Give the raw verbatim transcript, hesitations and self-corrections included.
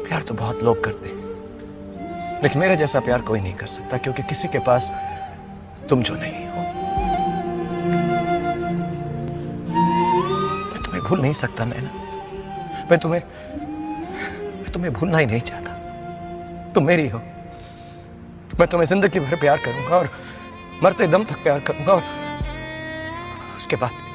प्यार तो बहुत लोग करते हैं, लेकिन मेरे जैसा प्यार कोई नहीं कर सकता, क्योंकि किसी के पास तुम जो नहीं हो। मैं तुम्हें भूल नहीं सकता नैना, मैं तुम्हें मैं तुम्हें भूलना ही नहीं चाहता। तुम मेरी हो, मैं तुम्हें जिंदगी भर प्यार करूंगा और मरते दम तक प्यार करूंगा, और उसके बाद